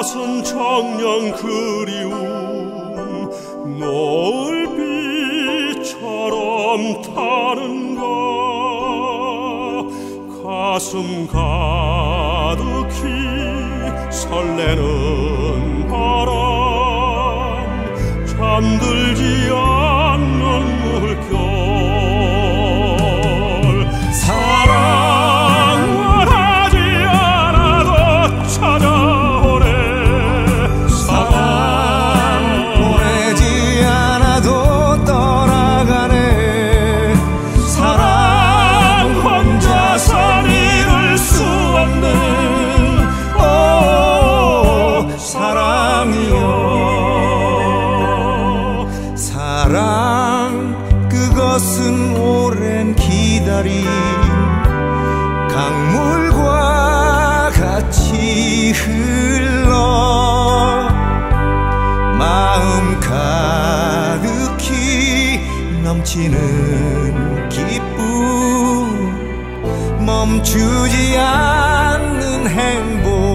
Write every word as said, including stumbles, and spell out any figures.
낯선 청년 그리움 노을비처럼 타는가 가슴 가득히 설레는 바람 잠들지 않는 물결 사랑을 하지 않아도 찾아오네 사랑 보내지 않아도 떠나가네 사랑 혼자선 이룰 수 없는 오 사랑이여 사랑 그것은 오랜 기다림 강물과 같이 흘러 마음 가득히 넘치는 기쁨 멈추지 않는 행복